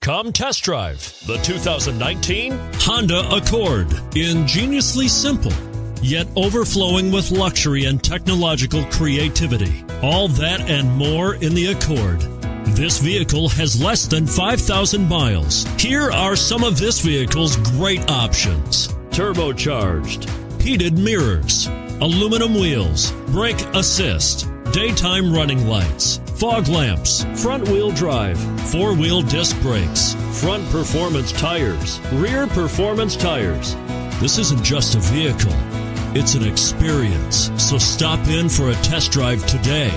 Come test drive the 2019 Honda Accord. Ingeniously simple, yet overflowing with luxury and technological creativity. All that and more in the Accord. This vehicle has less than 5,000 miles. Here are some of this vehicle's great options: turbocharged, heated mirrors, aluminum wheels, brake assist, daytime running lights, fog lamps, front-wheel drive, four-wheel disc brakes, front performance tires, rear performance tires. This isn't just a vehicle, it's an experience. So stop in for a test drive today.